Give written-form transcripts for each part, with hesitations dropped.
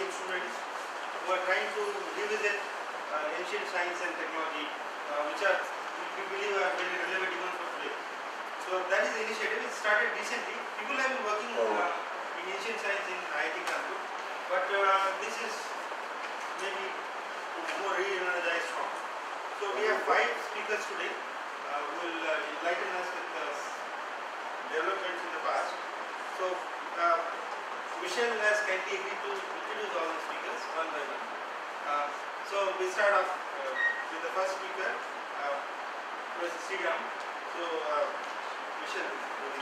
new students who are trying to revisit ancient science and technology, which we believe are very relevant even for today. So that is the initiative. It started recently. People have been working in ancient science in IIT Kanpur, but this is maybe more re-energized form. So we have 5 speakers today who will enlighten us with developments in the past. So Michelle has kindly agreed to introduce all the speakers one by one. So we start off with the first speaker, Professor Sriram. So Michelle, good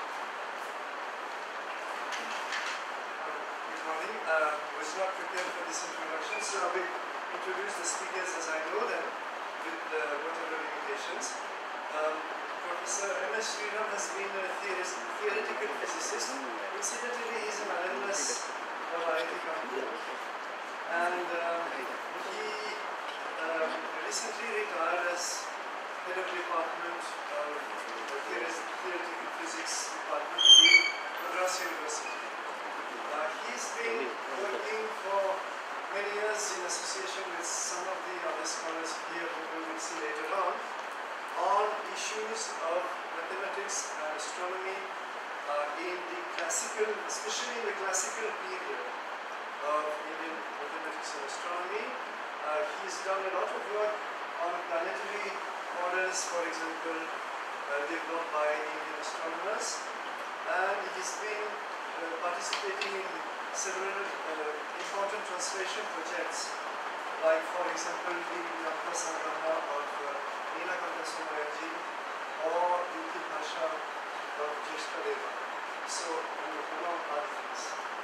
morning. Was not prepared for this introduction, so I will introduce the speakers as I know them with whatever limitations. Professor M.S. Sriram has been a theoretical physicist. Incidentally, he is an alumnus of IIT Kanpur, and he recently retired as head of department of theoretical physics department in Madras University. He's been working for many years in association with some of the other scholars here who we will see later on issues of mathematics and astronomy in the classical, especially in the classical period of Indian mathematics and astronomy. He's done a lot of work on planetary models, for example, developed by Indian astronomers, and he's been participating in several important translation projects, like for example the Yatra Sangraha of Neelakanta Somayaji or Yukti Bhasha of Jeshpadeva. So, among other things.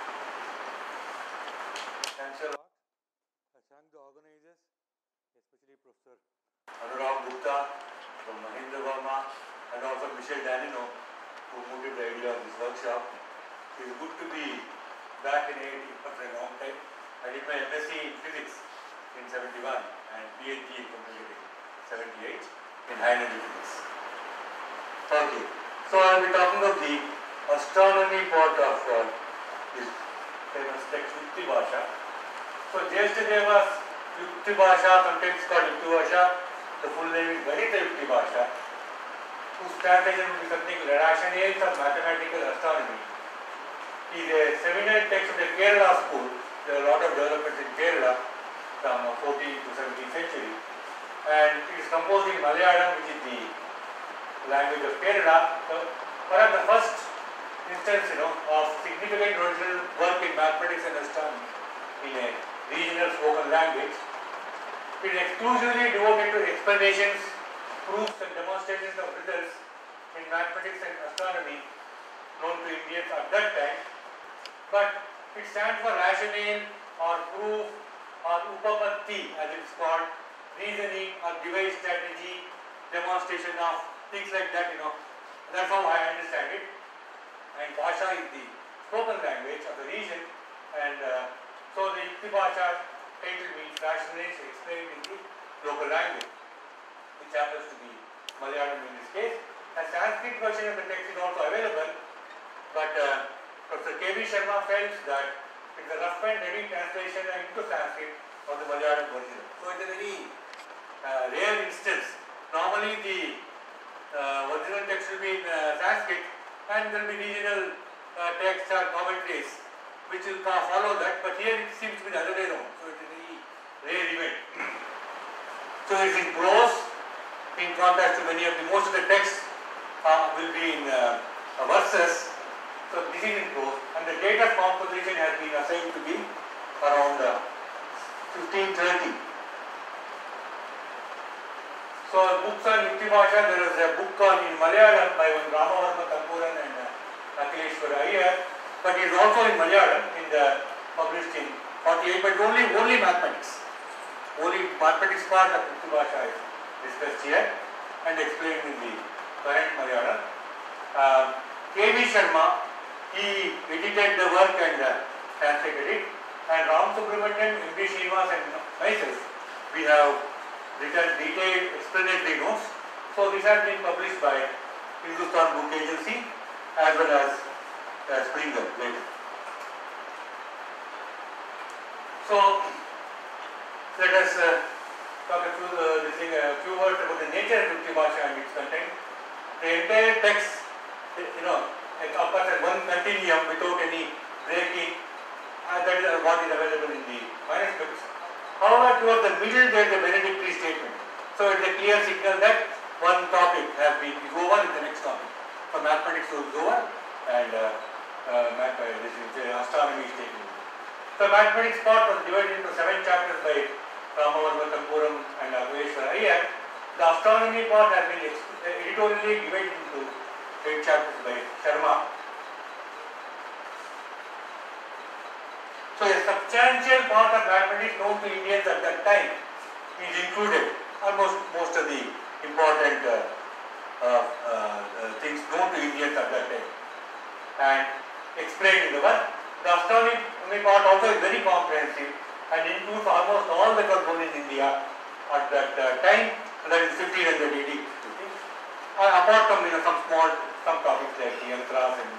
Thanks a lot. I thank the organizers, especially Professor Anurag Gupta from Mahindra Verma and also Michel Danino, who mooted the idea of this workshop. It is good to be back in IIT after a long time. I did my MSc in physics in 71 and PhD in completed in 78 in high energy physics. Okay, so I will be talking of the astronomy part of this famous text Yukti Bhasha. So Jeshtadeva's Yukti Bhasha, sometimes called Yukti Bhasha, the full name is Ganita Yukti Bhasha, whose translation would be something like Rationales of Mathematical Astronomy. It is a seminal text of the Kerala school. There are a lot of developments in Kerala from 14th to 17th century, and it is composed in Malayalam, which is the language of Kerala. So, perhaps the first instance, of significant original work in mathematics and astronomy in a regional spoken language. It is exclusively devoted to explanations, proofs, and demonstrations of results in mathematics and astronomy known to Indians at that time. But it stands for rationale or proof or upapatti, as it is called, reasoning or device strategy, demonstration of things like that, That's how I understand it. And Bhasha is the spoken language of the region, and so the Yukti Bhasha title means rationales explained in the local language, which happens to be Malayalam in this case. A Sanskrit version of the text is also available, but Professor K.V. Sharma felt that it is a rough and ready translation into Sanskrit of the Malayalam version. So it is a very rare instance. Normally the original text will be in Sanskrit, and there will be regional texts or commentaries which will follow that, but here it seems to be the other way around. So it is a very rare event. So it is in prose, in contrast to many of the most of the texts will be in verses. So this is in prose, and the date of composition has been assigned to be around 1530. So books on Yukti Bhasha, there is a book in Malayalam by one Ramavarma Tampuran and Akhileshwara Iyer, but it is also in Malayalam, published in 48, but only mathematics. Only mathematics part of Yukti Bhasha is discussed here and explained in the current Malayalam. K.V. Sharma, he edited the work and translated it, and Ram Subramanian, M.B. Srinivas and myself, we have written detailed explanatory notes. So this has been published by Hindustan Book Agency as well as Springer later. So let us talk a few words about the nature of Yukti Bhasha and its content. The entire text, occurs as one continuum without any breaking. That is what is available in the manuscripts. However, towards the middle there is a benedictory statement. So it is a clear signal that one topic is over and the next topic. So mathematics is over and this is astronomy is taken. So mathematics part was divided into 7 chapters by Ramavarma Kampuram and Agaveshwar Iyer. The astronomy part has been editorially divided into 8 chapters by Sharma. So a substantial part of mathematics known to Indians at that time is included. Almost most of the important things known to Indians at that time and explained in the work. The astronomy part also is very comprehensive and includes almost all that was known in India at that time, that is 1500 AD. Apart from some topics like the yantras and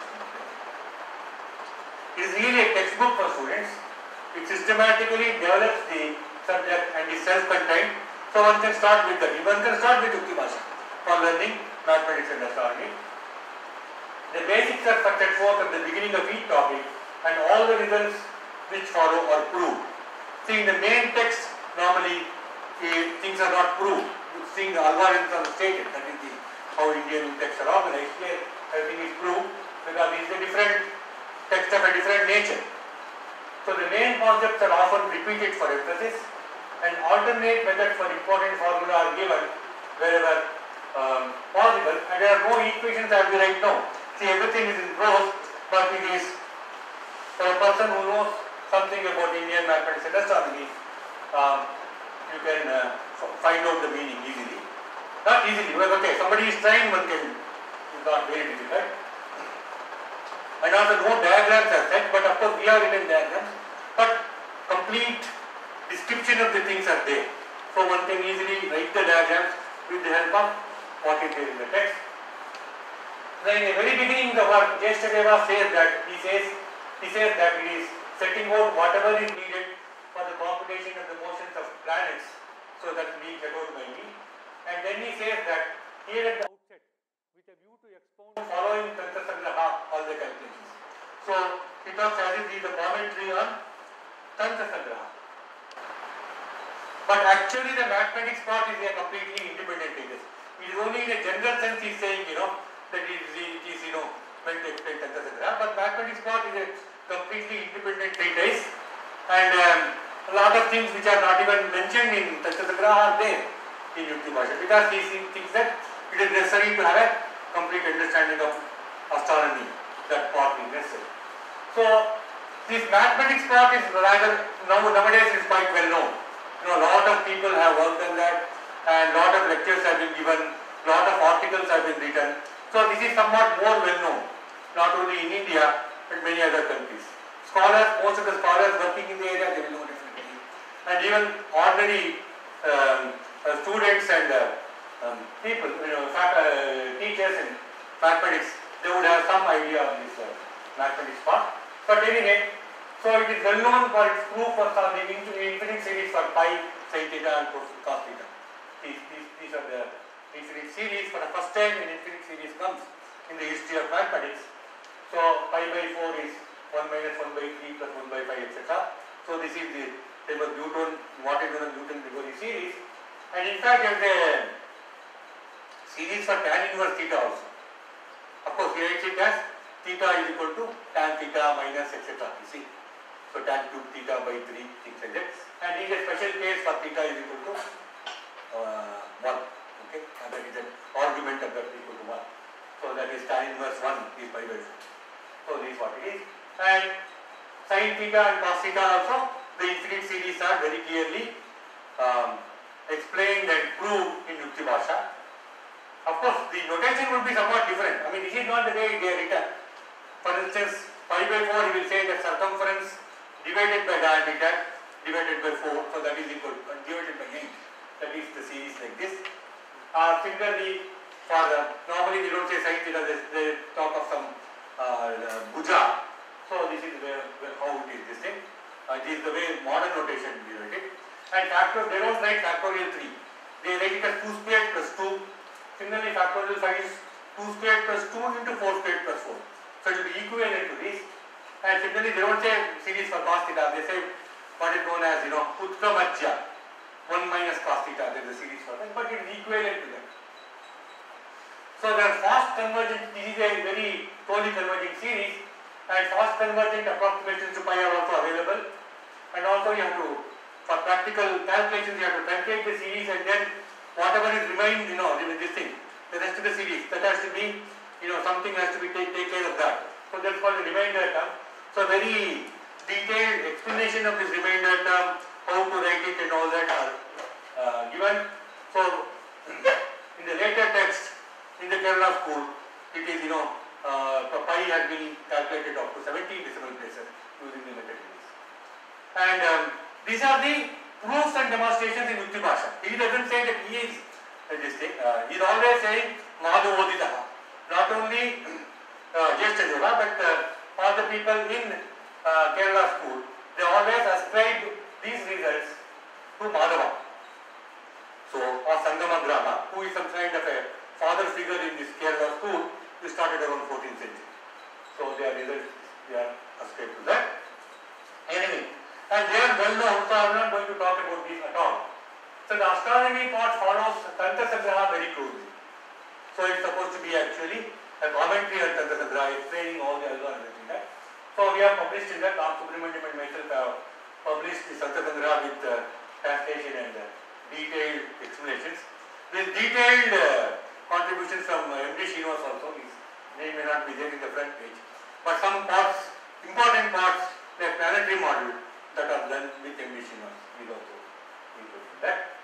it is really a textbook for students. It systematically develops the subject and is self-contained. So one can start with that. One can start with Yukti Bhasha for learning mathematics and astronomy. The basics are set forth at the beginning of each topic and all the results which follow are proved. See, in the main text, normally things are not proved. Seeing the algorithms are stated, that is how Indian texts are organized. Here, everything is proved because it is a different text of a different nature. So the main concepts are often repeated for emphasis and alternate methods for important formula are given wherever possible, and there are no equations as we right now. See, everything is in prose, but it is for a person who knows something about Indian mathematics and astronomy, you can find out the meaning easily. Not easily, well, okay, somebody is trying, one can, it's not very difficult. And also no diagrams are set, but of course we have written diagrams, but complete description of the things are there. So one can easily write the diagrams with the help of what is there in the text. Then in the very beginning the work, Jeshtadeva says that, he says that it is setting out whatever is needed for the computation of the motions of planets, so that being set out by me. And then he says that here at the outset, with a view to expound following Tantra Sangraha, all the calculations. So he talks as if he is a commentary on Tantra Sangraha. But actually the mathematics part is a completely independent treatise. It is only in a general sense he is saying, that it is meant to explain Tantra Sangraha, but mathematics part is a completely independent treatise and a lot of things which are not even mentioned in Tantra Sangraha are there in Yukti Bhasha, because he thinks that it is necessary to have a complete understanding of astronomy, that part is necessary. So this mathematics part is rather, nowadays is quite well known. A lot of people have worked on that and lot of lectures have been given, lot of articles have been written. So this is somewhat more well known, not only in India but many other countries. Scholars, most of the scholars working in the area, they will know definitely. And even ordinary students and people, teachers in mathematics, they would have some idea of this mathematics part. But anyway, so it is well known for its proof for the infinite series for pi, sin theta and cos theta. These are the infinite series. For the first time an infinite series comes in the history of mathematics. So pi by 4 is 1 minus 1 by 3 plus 1 by 5 etc. So this is the famous Newton, what is known as Newton-Rigoli series. And in fact there is a series for tan inverse theta also. Of course he writes it as theta is equal to tan theta minus etc. You see. So tan cube theta by 3, things like that. And in a special case for theta is equal to 1. Okay, and that is an argument of that equal to 1. So that is tan inverse 1 is pi by 4. So this is what it is. And sin theta and cos theta also, the infinite series are very clearly explained and proved in Yukti Bhasha. Of course, the notation would be somewhat different. I mean, this is not the way they are written. For instance, pi by 4 he will say that circumference divided by diameter divided by 4, so that is equal to divided by 8. That is the series like this. Similarly, for normally they don't say sin theta, they talk of some bhuja. So this is how it is this thing. This is the way modern notation we write it. And they don't write factorial 3. They write it as 2 squared plus 2. Similarly, factorial 5 is 2 squared plus 2 into 4 squared plus 4. So it will be equivalent to this. And similarly, they don't say series for cos theta. They say what is known as, Uttamajya, 1 minus cos theta. There is a series for that, but it is equivalent to that. So they are fast convergent. This is a very totally converging series, and fast convergent approximations to pi are also available. And also you have to, for practical calculations, you have to truncate the series, and then whatever is remained, this thing, the rest of the series, that has to be, something has to be take care of that. So that's called the remainder term. So very detailed explanation of this remainder term, how to write it and all that are given. So in the later text, in the Kerala school, it is, pi has been calculated up to 17 decimal places using the method. And these are the proofs and demonstrations in Yukti Bhasha. He doesn't say that he is this thing. He is always saying Madhavoditaha. Not only Jeshtajora, but all the people in Kerala school, they always ascribe these results to Madhava. So, or Sangama Grama, who is some kind of a father figure in this Kerala school, who started around 14th century. So, their results, they are ascribed to that. Anyway, and they are well known, so I am not going to talk about this at all. So, the astronomy part follows Tantra Sangraha very closely. So, it is supposed to be actually a commentary on Tantra Sangraha, explaining all the algo and everything that. So, we have published in that, Ram Subramaniam and myself have published the Tantra Sangraha with translation and detailed explanations. With detailed contributions from M.D. Srinivas also, his name may not be there in the front page, but some parts, important parts, like planetary model that are done with M.D. Srinivas, is also included in that.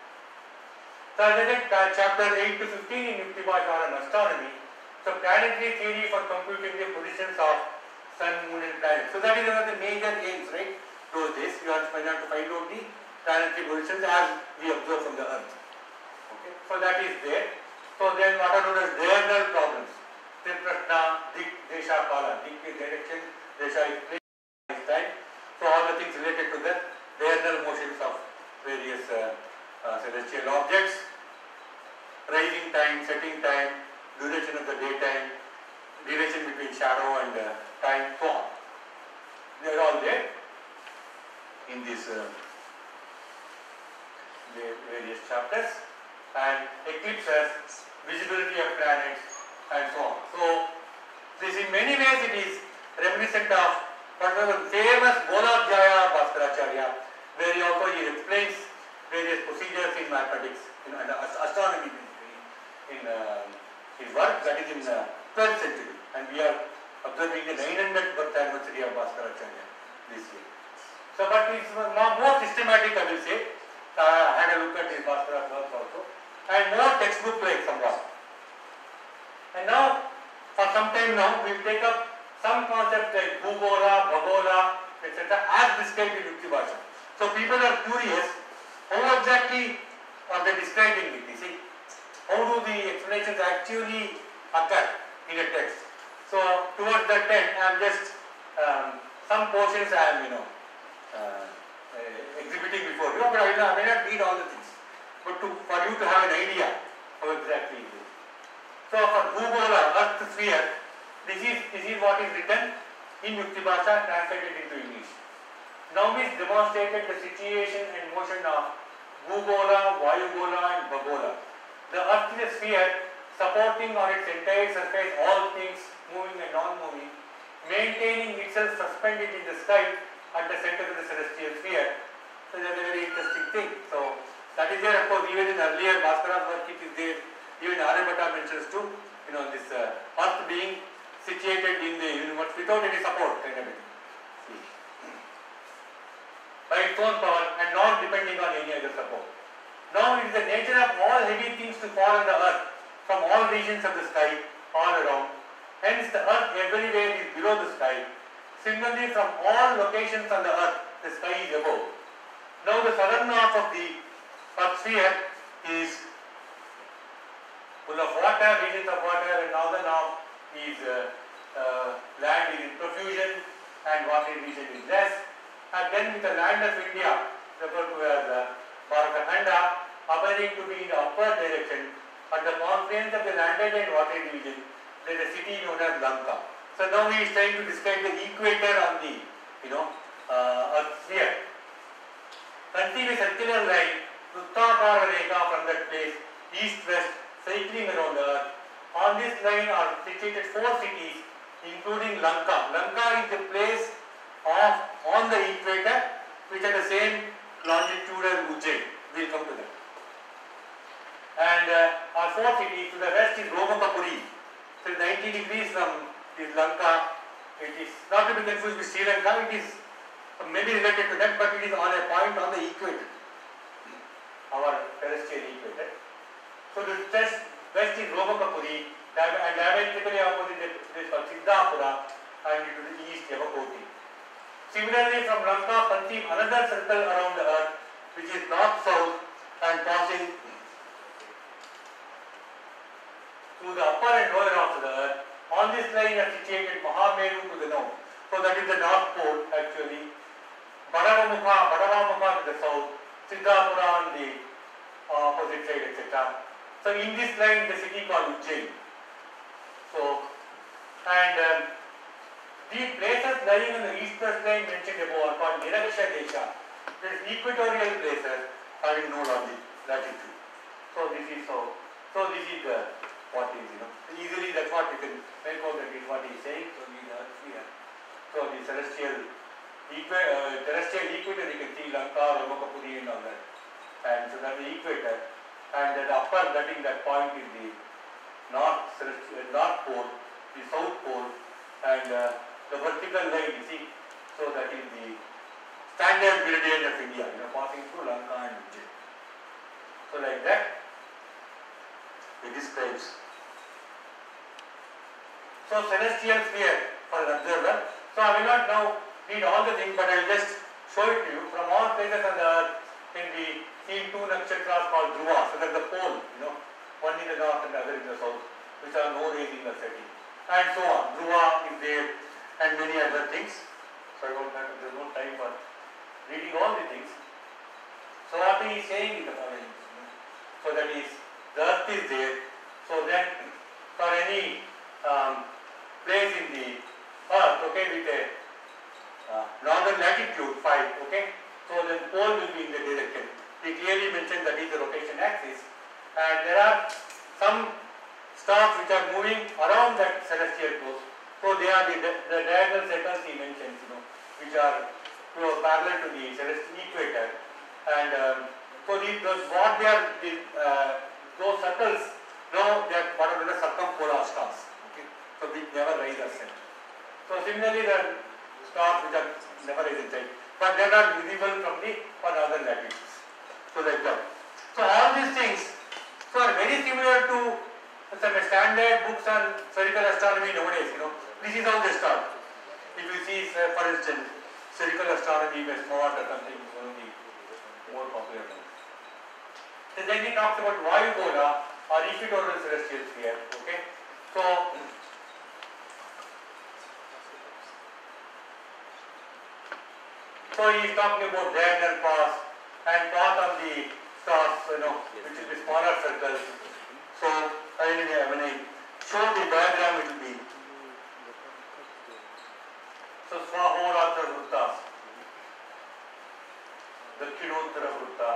So as I said, chapter 8 to 15 in Yukti Bhasha and astronomy, so planetary theory for computing the positions of sun, moon and planets. So that is one of the major aims, right? Those days, we are trying to find out the planetary positions as we observe from the earth. Okay, so that is there. So then what are known as diurnal problems? Triprashna, Dik, Desha, Kala. Dik is direction, Desha is place, is time. So all the things related to the diurnal motions of various celestial objects, rising time, setting time, duration of the daytime, relation between shadow and time, so on. They are all there in these various chapters. And eclipses, visibility of planets, and so on. So, this in many ways it is reminiscent of what was the famous Golabjaya Bhaskaracharya, where he explains various procedures in mathematics, and astronomy in his work, that is in the 12th century. And we are observing the 900th birth anniversary of Bhaskaracharya this year. So, but it's more systematic, I will say. I had a look at his Bhaskara's works also. And more textbook-like somewhat. And now, for some time now, we will take up some concepts like Bhugola, Bhagola, etc. as described in Yukti Bhasha. So people are curious, how exactly are they describing it, you see? How do the explanations actually occur in a text? So towards that end, I am just, some portions I am, exhibiting before you, but I may not read all the things. But for you to have an idea how exactly it is. So for Bhugola, Earth sphere, this is what is written in Yukti Bhasha, translated into English. Now is demonstrated the situation and motion of Bhugola, Vayugola and Bhagola. The Earth is a sphere supporting on its entire surface all things moving and non-moving, maintaining itself suspended in the sky at the center of the celestial sphere. So that is a very interesting thing. So that is there, of course, even in earlier Bhaskara's work it is there, even Aryabhatta mentions too, this earth being situated in the universe without any support and everything. See. By its own power and not depending on any other support. Now it is the nature of all heavy things to fall on the earth from all regions of the sky all around. Hence the earth everywhere is below the sky. Similarly, from all locations on the earth, the sky is above. Now the southern half of the earth sphere is full of water, regions of water, and northern half is land is in profusion and water region is less. and then with the land of India, referred to as Bharatkhanda, appearing to be in the upward direction, at the confluence of the landed and watery region, there is a city known as Lanka. So now he is trying to describe the equator on the, Earth sphere. Conceive a circular line, Vrittakara Rekha from that place, east-west, cycling around the Earth. On this line are situated 4 cities, including Lanka. Lanka is the place on the equator, which are the same longitude as Ujjain. We will come to that. And our 4 cities, to the west is Romakapuri. So 90 degrees from this Lanka. It is not to be confused with Sri Lanka. It is maybe related to that, but it is on a point on the equator, our terrestrial equator. So the west is Romakapuri, and diametrically opposite this place called Siddhapura, and to the east Yavakoti. Similarly, from Lanka, conceive another circle around the Earth, which is north-south and passing through the upper and lower half of the Earth. On this line are situated Mahameru to the north. So that is the North Pole actually. Badavamukha to the south, Siddhapura on the opposite side, etc. So in this line, the city called Ujjain. So, and the places lying on the east-west line mentioned above are called Niraksha Desha. That is equatorial places having no latitude. So this is what is, easily that's what you can make out that is what he is saying. So these are here. So the terrestrial equator, you can see Lanka, Romakapuri and all that. And so that's the equator. And the upper, that point is the north pole, the south pole, and the vertical line, you see. So that is the standard meridian of India, passing through Lanka and Ujjain. So like that, it describes. So celestial sphere for an observer. So I will not now read all the things, but I will just show it to you. From all places on the Earth can be seen 2 nakshatras called Dhruva. So that is the pole, one in the north and the other in the south, which are no rising or setting, and so on. Dhruva is there, and many other things. So I don't have, there is no time for reading all the things. So what he is saying is the following. So that is, the Earth is there. So then, for any place in the Earth, okay, with a northern latitude 5, okay, so then pole will be in the direction. We clearly mentioned that is the rotation axis, and there are some stars which are moving around that celestial course. So they are the diagonal circles he mentions, which are parallel to the celestial equator, and so those circles, now they are what are known as circumpolar stars. Okay, so they never rise or set. So similarly, the stars which are never rise and set, but they are visible from the northern latitudes. So like that. So all these things are very similar to some standard books on spherical astronomy nowadays. This is how they start. If you see, for instance, spherical astronomy by Smart or something, is one of the more popular ones. So then he talks about Vayugola or equatorial celestial sphere. Okay, so he is talking about diagonal paths and path on the stars, which will be smaller circles. So when I show the diagram, it will be so Swahoratra Vruttas, Dakshinottara Vrutta,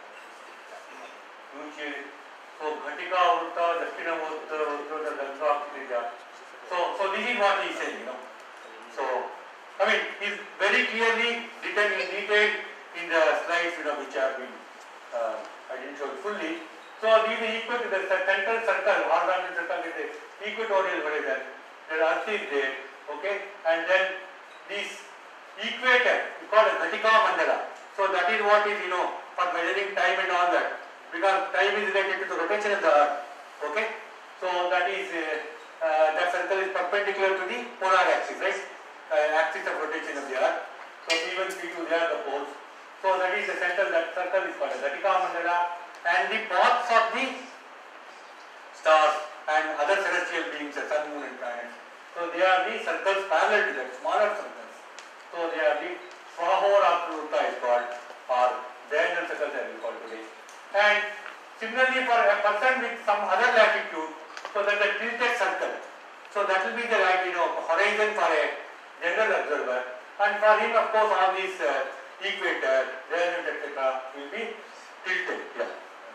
so Ghatika Vrutta, Dakshinamottara Vrutta, Dakshakrija. So this is what he is saying, So I mean, it is very clearly written in detail in the slides, which have been I didn't show it fully. So these are equal to the central circle, horizontal circle is the equatorial horizon. The Earth is there, okay, and then this equator we call it Ghatika Mandala. So that is what is for measuring time and all that, because time is related to the rotation of the Earth. Okay, so that is that circle is perpendicular to the polar axis, right? Axis of rotation of the Earth. So P1, P2, they are the poles. So that is the central, that circle is called as Ghatika Mandala, and the paths of the stars and other celestial beings, the sun, moon and planets. So they are the circles parallel to that, smaller circles. So they are the Swahor Absoluta is called, or diagonal circles as we call today. And similarly for a person with some other latitude, so that the tilted circle, so that will be the horizon for a general observer, and for him of course all these equator, diagonal etc. will be tilted. Yeah.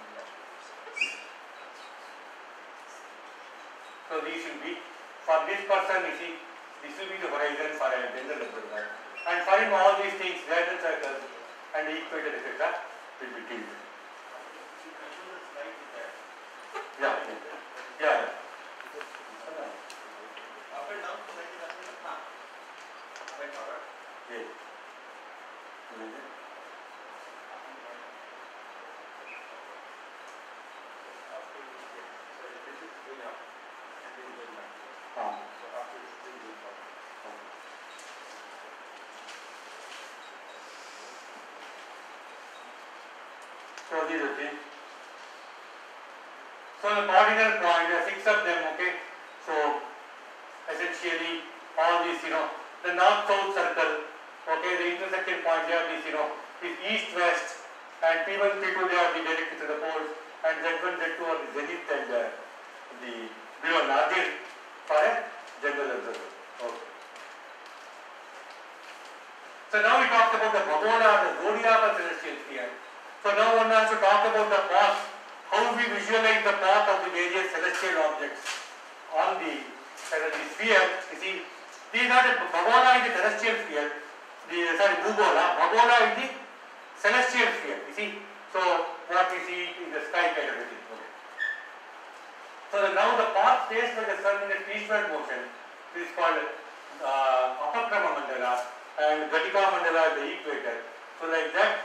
So these will be, for this person you see, this will be the horizon for a general observer, and for him all these things, diagonal circles and equator etc. will be tilted. Yeah, yeah, yeah. Up and down, up and down. Yes. So these are things. So the cardinal point, there are 6 of them, okay. So essentially all these, the north-south circle, okay, the intersection point, they have this, is east-west, and P1, P2, they are the directed to the poles, and Z1, Z2 are the zenith and the below nadir for a general observer. Okay. So now we talked about the Bhagola, the zodiac of celestial sphere. So now one has to talk about the path, how we visualize the path of the various celestial objects on the sphere. You see, these are the Bhagola is the terrestrial sphere, Bhugola, Bhagola is the celestial sphere. You see, so what we see in the sky kind of a thing. Okay. So now the path traced by the sun in a eastward motion is called Apakrama Mandala, and Gatika Mandala is the equator. So like that.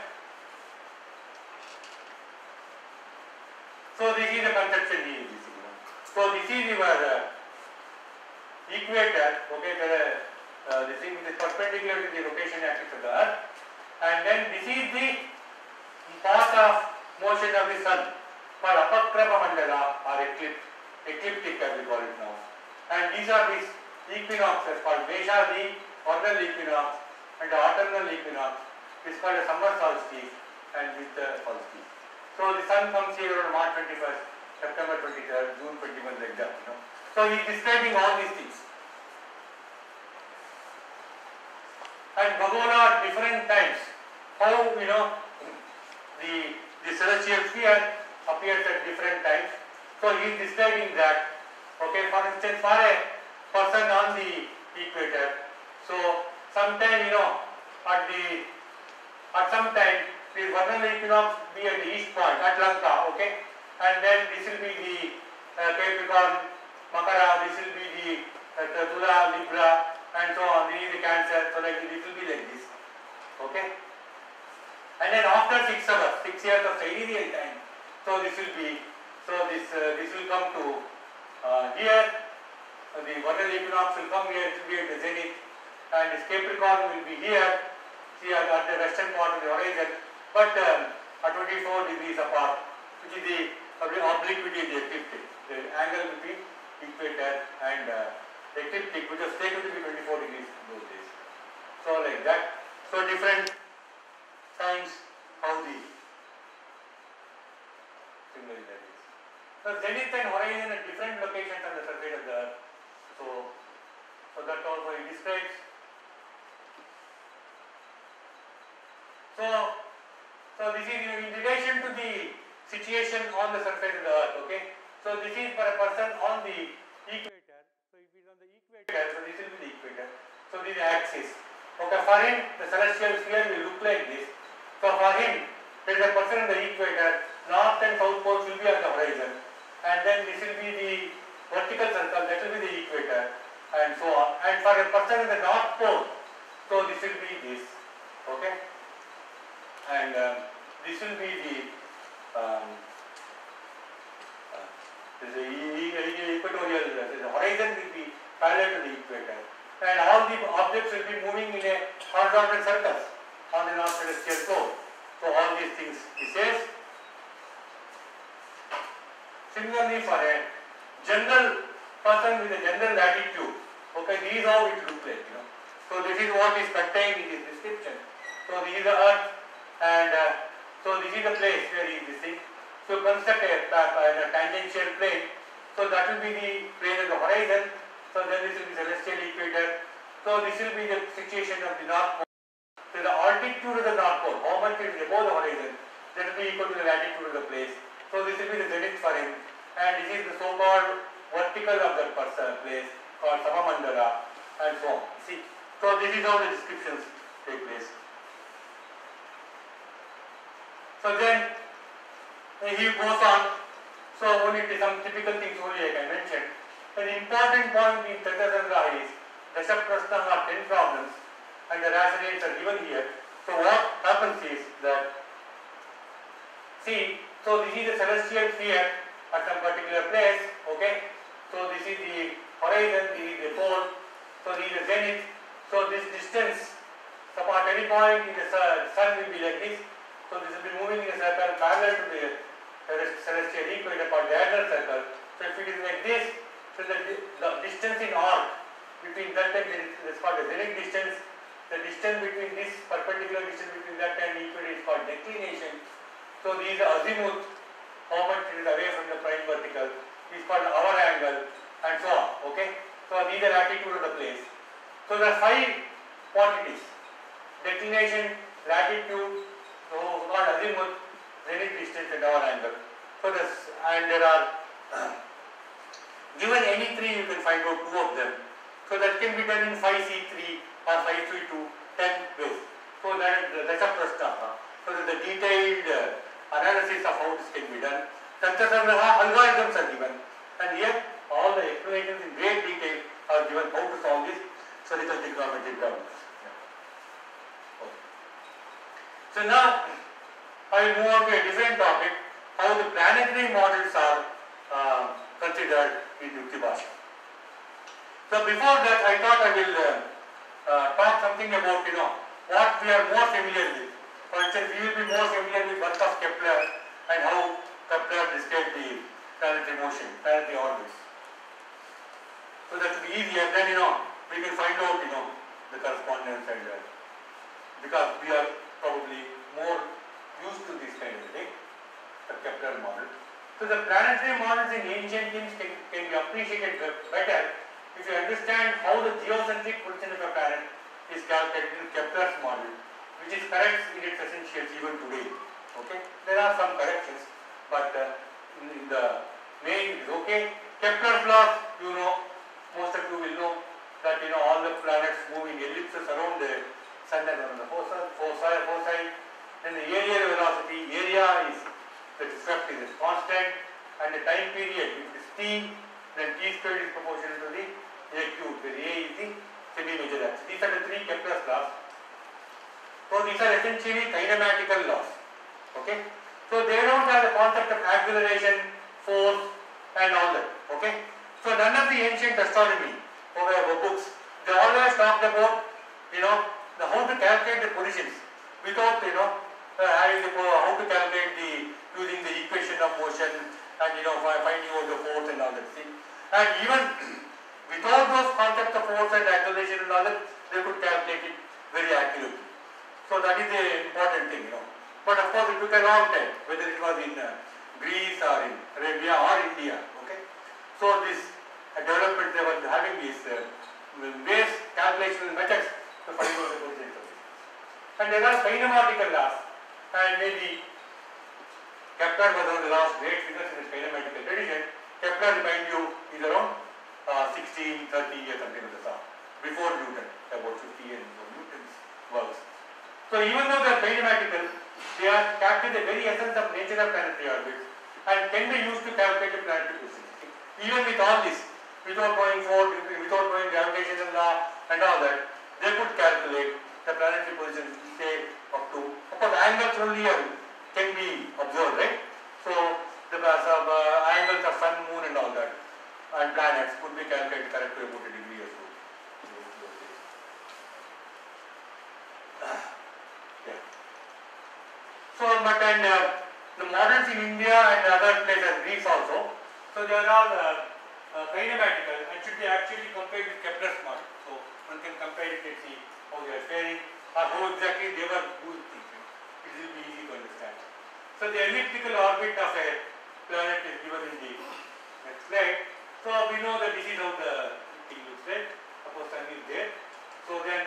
So this is the conception we use. So this is your equator, okay, this thing is perpendicular to the rotation axis of the earth, and then this is the path of motion of the sun for Apakrama Mandala or ecliptic as we call it now. And these are these equinoxes called Mesha, the vernal equinox, and the autumnal equinox is called a summer solstice and winter solstice. So the sun comes here on March 21st, September 23rd, June 21, like that. So he is describing all these things. And Bhagola at different times, how the celestial sphere appears at different times. So he is describing that. Okay, for instance, for a person on the equator, so sometime at some time the vernal equinox be at the east point at Lanka, okay, and then this will be the Capricorn, Makara, this will be the Tula, Libra, and so on. This is the Cancer, so like this will be like this, okay. And then after 6 hours, 6 years of sidereal time, so this will be, this will come to here. The vernal equinox will come here, it will be at the zenith, and this Capricorn will be here, see at the western part of the horizon, but at 24 degrees apart, which is the obliquity of the ecliptic, the angle between equator and ecliptic, which was taken to be 24 degrees in those days. So like that. So different times how the similarly that is. So zenith and horizon at different locations on the surface of the earth. So that also he describes. So this is in relation to the situation on the surface of the earth, okay. So this is for a person on the equator. So if he is on the equator, so this will be the equator. So this is the axis. Okay, for him the celestial sphere will look like this. So for him, there is a person on the equator, north and south poles will be on the horizon, and then this will be the vertical circle, that will be the equator, and so on. And for a person in the north pole, so this will be this, okay, and this will be the equatorial, the horizon will be parallel to the equator, and all the objects will be moving in a horizontal circles on the north celestial pole. So all these things he says. Similarly, for a general person with a general latitude, okay, this is how it looks like, So this is what is contained in this description. So this is the Earth, and so this is the place where is this thing. So construct a tangential plane. So that will be the plane of the horizon. So then this will be celestial equator. So this will be the situation of the North Pole. So the altitude of the North Pole, how much it is above the horizon, that will be equal to the latitude of the place. So this will be the zenith for him, and this is the so-called vertical of that place called Samamandala, and so on. See, so this is how the descriptions take place. So then he goes on. So only some typical things only I can mention. An important point in Tattachandra is Dasha Prastham are 10 problems, and the rationales are given here. So what happens is that, see, so this is the celestial sphere at some particular place, okay. So this is the horizon, this is the pole, so this is the zenith. So this distance, so at any point in the sun will be like this. So this will be moving in a circle parallel to the celestial equator called diagonal circle. So if it is like this, so the distance in arc between that and this is called the zenith distance. The distance between this perpendicular distance between that and equator is called declination. So this is the azimuth, how much it is away from the prime vertical, is called the hour angle, and so on. Okay. So these are latitude of the place. So there are 5 quantities: declination, latitude, so called azimuth, zenith distance, and hour angle. So this, and there are given any 3, you can find out 2 of them. So that can be done in 5C3 or 5C2, 10 ways. So that's a prashna. So that the detailed analysis of how this can be done. Tattachandra algorithms are given, and here all the explanations in great detail are given how to solve this spherical trigonometric problems. Yeah. Okay. So now I will move on to a different topic: how the planetary models are considered in Yukti Bhasha. So before that, I thought I will talk something about what we are more familiar with. For instance, we will be more familiar with work of Kepler and how Kepler described the planetary motion, planetary orbits. So that will be easier. Then we can find out the correspondence, and because we are probably more used to this kind of thing, the Kepler model. So the planetary models in ancient things can be appreciated better if you understand how the geocentric position of a planet is calculated in Kepler's model, which is correct in its essentials even today. Okay, there are some corrections, but in the main it is okay. Kepler's laws, most of you will know that all the planets move in ellipses around the sun and on the foci. Then the area velocity, area is the swept is constant, and the time period, if it is t, then t squared is proportional to the a cube, where a is the semi-major axis. These are the 3 Kepler's laws. So these are essentially kinematical laws. Okay. So they don't have the concept of acceleration, force, and all that. Okay. So none of the ancient astronomy books, they always talked about the how to calculate the positions without having the how to calculate using the equation of motion and finding out the force and all that. See, and even without those concepts of force and acceleration and all that, they could calculate it very accurately. So that is the important thing, But of course, it took a long time, whether it was in Greece or in Arabia or India. Okay. So this development, they were having these base calculation methods to find out the positions of this. And there are kinematical laws, and maybe Kepler was one of the last great figures in his kinematical tradition. Kepler, remind you, is around 1630 or something of the sort, before Newton, about 50 years before Newton's works. So even though they are kinematical, they are capturing the very essence of nature of planetary orbits and can be used to calculate the planetary position. Even with all this, without going forward, without going gravitational law and all that, they could calculate the planetary position, say up to, of course, angles only can be observed, right? So the angles of sun, moon and all that, and planets could be calculated correct to about a degree or so. Yeah. So, but and the models in India and other places, Greece also, so they are all kinematical and should be actually compared with Kepler's model. So one can compare it and see how they are faring or how exactly they were So the elliptical orbit of a planet is given in the next slide. So we know that this is how the thing looks like. Suppose Sun is there. So then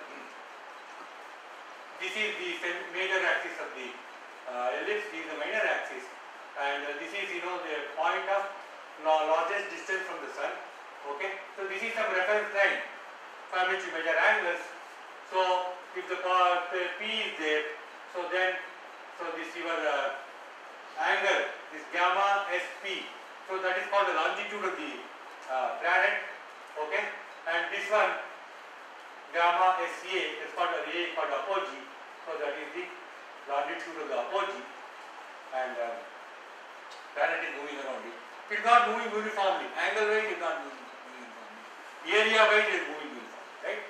this is the major axis of the ellipse. This is the minor axis, and this is the point of largest distance from the Sun. Okay. So this is some reference line from which you measure angles. So if the P is there, so then this your angle, this gamma SP. So that is called the longitude of the planet. Okay. And this one gamma SA is called the A is called apogee. So that is the longitude of the apogee, and planet is moving around it. It is not moving uniformly. Angle wise it is not moving uniformly. Area wise it is moving uniformly, right?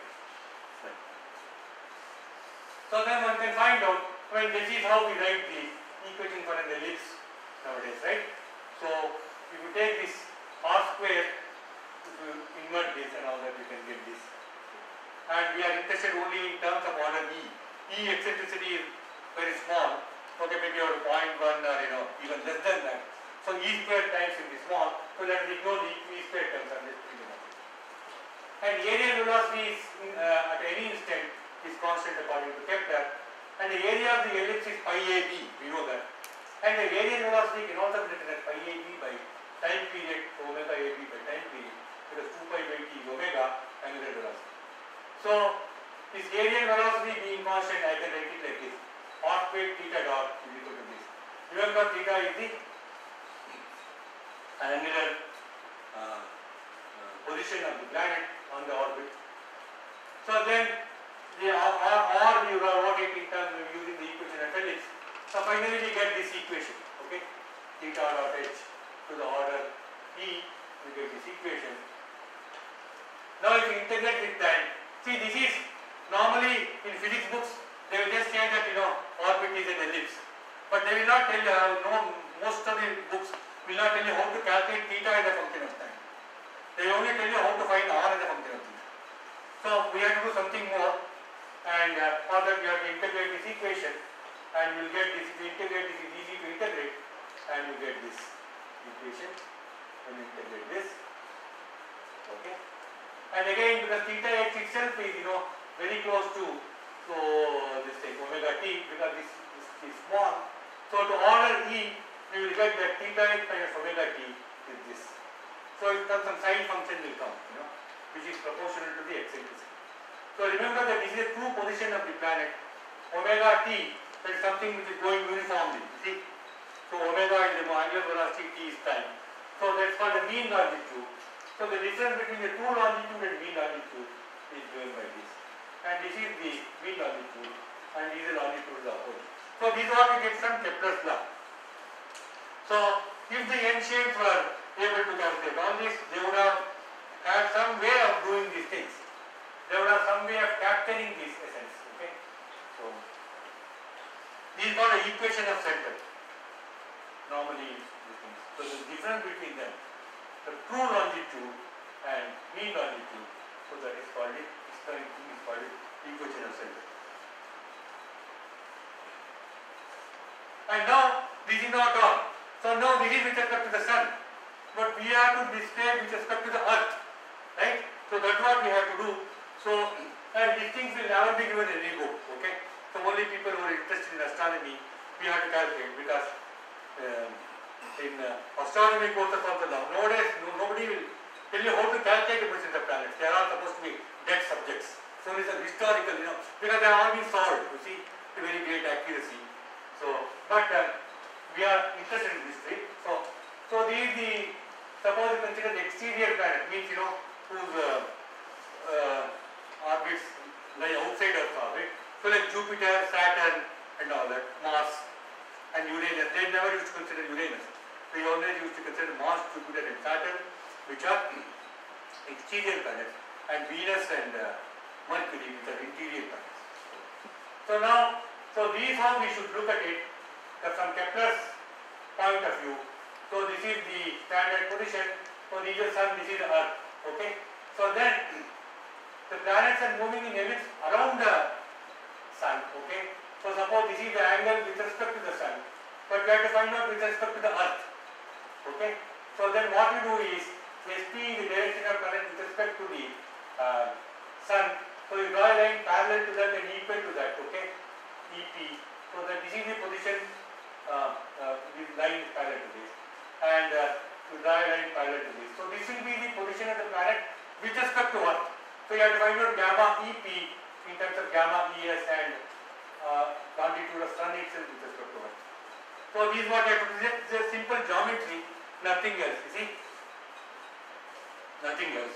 So then one can find out when this is how we write the equation for an ellipse nowadays, right? So if you take this r square, if you invert this and all that, you can get this. And we are interested only in terms of order E. E eccentricity is very small. Okay, maybe about 0.1 or even less than that. So E square times will be small. So let us ignore the E square terms and just put it up. And the area velocity is at any instant is constant according to Kepler. And the area of the ellipse is pi a b. We know that. And the radial velocity can also be written as pi a b by time period omega a b by time period, because 2 pi by t is omega angular velocity. So this radial velocity being constant, I can write it like this: r squared theta dot is equal to this. Remember, theta is the angular position of the planet on the orbit. So then the or you wrote it in terms of using the equation of ellipse. So finally we get this equation, okay? Theta dot h to the order e, we get this equation. Now if you integrate with time, see, this is normally in physics books they will just say that orbit is an ellipse, but they will not tell you, most of the books will not tell you how to calculate theta as a function of time. They will only tell you how to find r as a function of theta. So we have to do something more, and for that you have to integrate this equation, and you will get this. If you integrate this, is easy to integrate, and you get this equation when you integrate this. Okay. And again, because theta h itself is very close to this thing omega t, because this is small. So to order e, we will get that theta h minus omega t is this. So it comes some sine function will come, which is proportional to the eccentricity. So remember that this is a true position of the planet. Omega t, that is something which is going uniformly. See, so omega is the angular velocity, t is time. So that's called the mean longitude. So the difference between the true longitude and mean longitude is given by this. And this is the mean longitude, and this is the longitude of the opposite. So this is what we get from Kepler's law. So if the ancients were able to calculate all this, they would have had some way of doing these things. They would have some way of capturing this essence. Okay. So this is called the equation of center. Normally these things. So the difference between them, the true longitude and mean longitude, so that is called it, this kind of thing is called it equation of center. And now this is not all. So now this is with respect to the sun, but we have to display with respect to the earth, right? So that's what we have to do. So, and these things will never be given in any book, okay? So only people who are interested in astronomy, we have to calculate, because in astronomy courses also now, nowadays nobody will tell you how to calculate the position of planets. They are all supposed to be dead subjects. So it is a historical, because they have all been solved, you see, to very great accuracy. So, but we are interested in history. So this is the, suppose you consider the exterior planet, means whose orbits lie outside Earth's orbit. So like Jupiter, Saturn and all that, Mars and Uranus. They never used to consider Uranus. They always used to consider Mars, Jupiter and Saturn, which are exterior planets, and Venus and Mercury, which are interior planets. So now, this is how we should look at it, from Kepler's point of view. So this is the standard position. So this is the sun, this is the earth. Okay. So then the planets are moving in ellipse around the sun. Okay. So suppose this is the angle with respect to the sun. So but we have to find out with respect to the Earth. Okay. So then what we do is SP is the direction of planet with respect to the Sun. So you draw a line parallel to that and equal to that. Okay. EP. So that this is the position. This line is parallel to this, and you draw a line parallel to this. So this will be the position of the planet with respect to Earth. So you have to find out gamma EP in terms of gamma ES and longitude of Sun itself with respect to Earth. So this is what I have to do. This is a simple geometry, nothing else. You see, nothing else.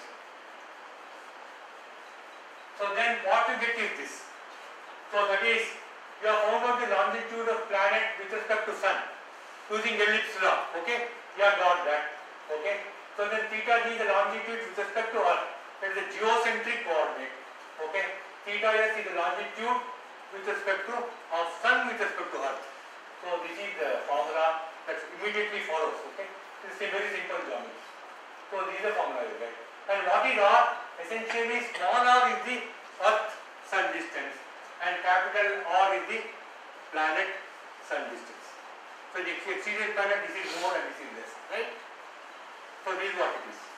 So then what you get is this. So that is, you have found out the longitude of planet with respect to Sun using ellipse law. Okay, you have got that. Okay. So then theta g is the longitude with respect to Earth. That is the geocentric coordinate. Okay. Theta s is the longitude with respect to of Sun with respect to Earth. So this is the formula that immediately follows. Okay. This is a very simple geometry. So this is the formula you get. And what is R? Essentially small r is the Earth Sun distance and capital R is the planet Sun distance. So the exterior planet, this is more and this is less. Right? So this is what it is.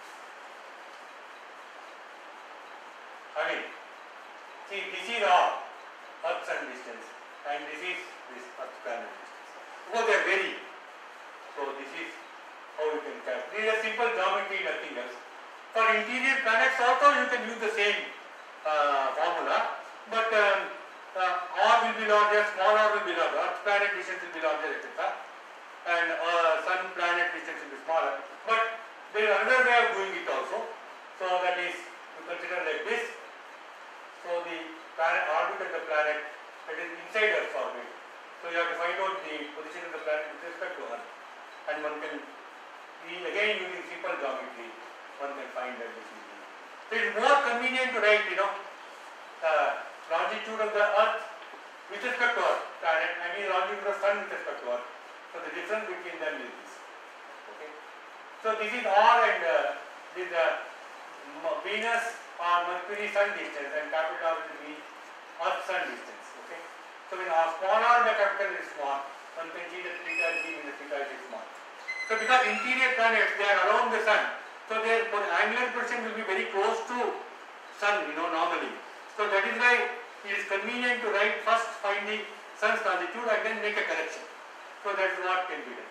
I mean, see, this is our Earth Sun distance and this is this Earth planet distance. Both are varying. So this is how you can calculate. This is a simple geometry, nothing else. For interior planets also you can use the same formula, but R will be larger, small r will be larger, Earth planet distance will be larger, etc. And Sun planet distance will be smaller. But there is another way of doing it also. So that is, you consider like this. So the planet, orbit of the planet, that is inside Earth's orbit. So you have to find out the position of the planet with respect to Earth. And one can, again using simple geometry, one can find that this is the. So it is more convenient to write, longitude of the Earth with respect to Earth planet, I mean longitude of Sun with respect to Earth. So the difference between them is this. Okay. So this is R and this Venus or Mercury Sun distance, and capital R will be Earth Sun distance. Okay. So when R small r and the capital is small, one can see that theta g and the theta is small. So because interior planets, they are around the Sun, so their angular position will be very close to Sun, normally. So that is why it is convenient to write first, find the Sun's longitude and then make a correction. So that is what can be done.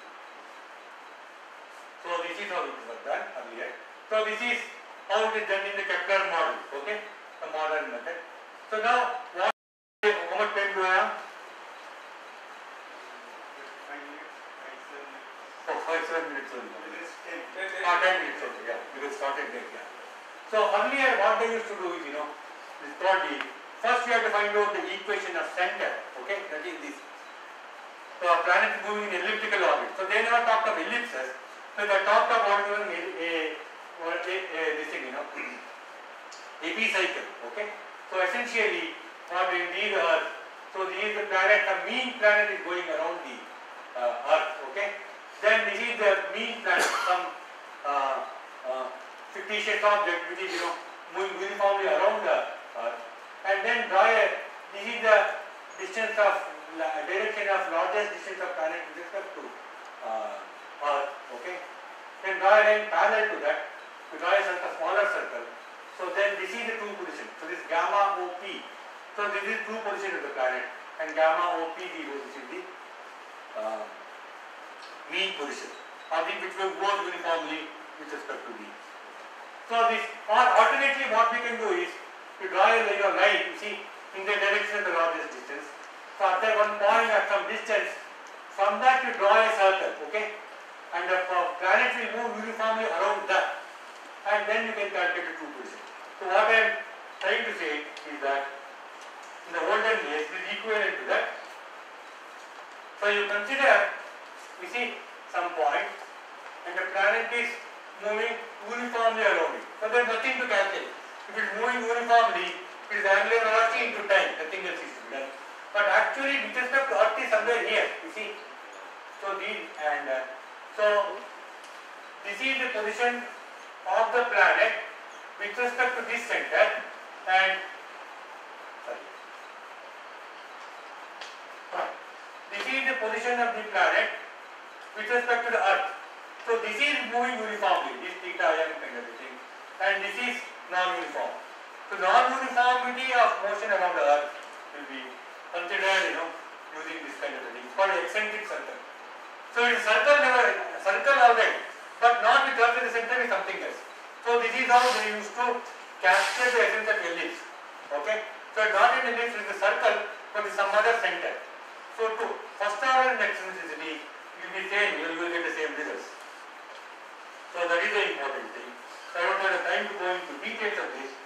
So this is how it was done earlier. So this is how it is done in the Kepler model. Okay, the modern method. So now what? How much time do I have? 5 minutes only. 10 minutes only, yeah. Because started late, yeah. So earlier what they used to do is, this called the, first you have to find out the equation of center, okay, that is this. So a planet is moving in elliptical orbit. So they never talked of ellipses, so they talked of what is this thing, epicycle, okay. So essentially, what in these Earth, so this is the planet, the mean planet is going around the Earth, okay. Then this is the mean planet, some fictitious object which is moving uniformly around the Earth, and then draw this is the distance of direction of largest distance of planet with respect to Earth. Okay. Then draw a line parallel to that. To draw a smaller circle. So then this is the true position. So this gamma OP. So this is true position of the planet, and gamma OP zero, this is the mean position, or the which will go uniformly with respect to the. So this, or alternately what we can do is to draw a line, you see, in the direction of the largest distance. So at that one point at some distance, from that you draw a circle, okay, and the planet will move uniformly around that, and then you can calculate the true position. So what I am trying to say is that in the olden days, it is equivalent to that. So you consider, you see, some point, and the planet is moving uniformly around it. So there is nothing to calculate. If it is moving uniformly, it is angular velocity into time, nothing else is to be done. But actually, with respect to Earth is somewhere here, you see. So these and so this is the position of the planet with respect to this center, and this is the position of the planet with respect to the Earth. So this is moving uniformly, this theta m kind of a thing, and this is non-uniform. So non-uniformity of motion around the Earth will be considered, using this kind of a thing. It's called eccentric circle. So it is circle alright, but not with Earth in the center is something else. So this is how they used to capture the essence of ellipse. Okay? So not an ellipse is a circle, but with some other center. So to first order in eccentricity, it will be same, you will get the same results. So that is the important thing. So I don't have the time to go into details of this.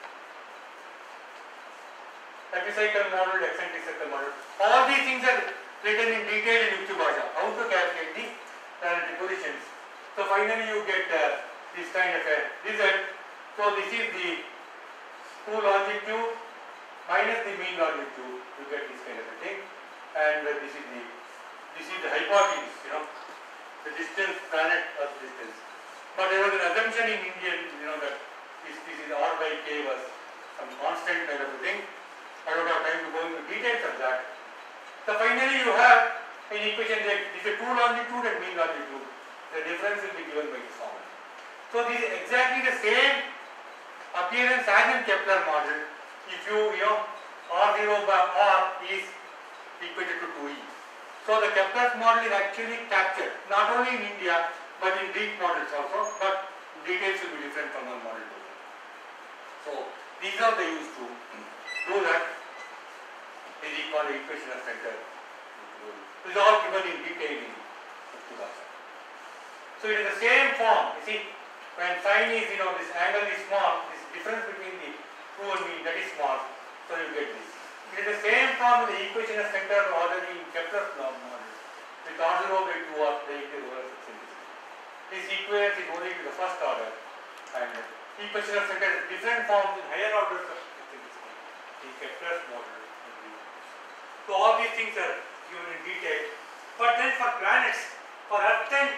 Epicycle model, eccentric circle model. All these things are written in detail in Yukti Bhasha. How to calculate the planetary positions. So finally you get this kind of a result. So this is the true longitude minus the mean longitude. You get this kind of a thing. And this is the hypotenuse, the distance, planet Earth distance. But there was an assumption in Indian, that this is R by K was some constant kind of a thing. I don't have time to go into details of that. So finally you have an equation like this is true longitude and mean longitude. The difference will be given by this formula. So this is exactly the same appearance as in Kepler model. If R0 by R is equal to 2E. So the Kepler's model is actually captured not only in India but in Greek models also, but details will be different from one model to another. So these are the used to do that. This is called the equation of center. This is all given in detail in Yukti Bhasha. So it is the same form. You see, when sine is, this angle is small, this difference between the true and mean, that is small, so you get this. It is the same form with the equation of center already in Kepler's model with R0 by 2R the integral eccentricity. This equivalence is only to the first order, and equation of center is different forms in higher orders of eccentricity in Kepler's model. So all these things are given in detail. But then for planets, for Earth and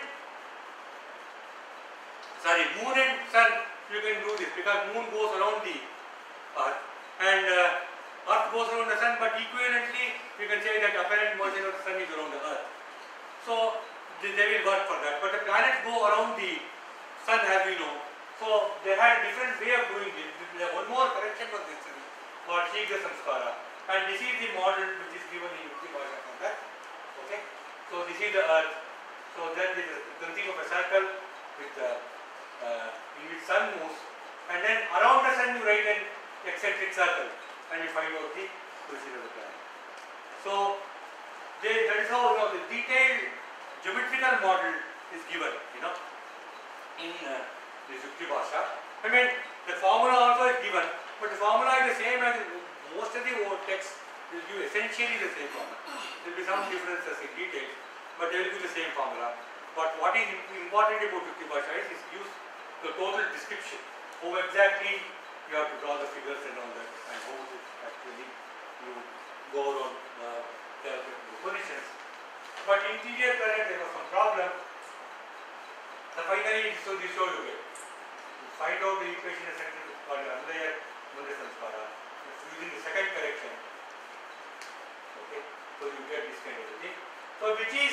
Moon and Sun, you can do this because Moon goes around the Earth and Earth goes around the Sun, but equivalently you can say that apparent motion of the Sun is around the Earth. So they will work for that. But the planets go around the Sun, as we know. So they had a different way of doing this. There one more correction for this thing called Shiga Samskara. And this is the model which is given in Yukti Bhasha from that. Okay. So this is the Earth. So then you can think of a circle with in which Sun moves, and then around the Sun you write an eccentric circle, and you find out the position of the planet. So that is how the detailed geometrical model is given, in this Yukti Bhasha. I mean, the formula also is given, but the formula is the same as most of the old texts will give essentially the same formula. There will be some differences in details, but they will be the same formula. But what is important about Yukti Bhasha is it gives the total description. How exactly you have to draw the figures and all that, and how to actually you go around calculate the positions. But interior planet there was some problem. So finally, so this show you get. To find out the equation of center called Anlaya Mundra Samskara. Using the second correction. Okay, so you get this kind of a thing. So which is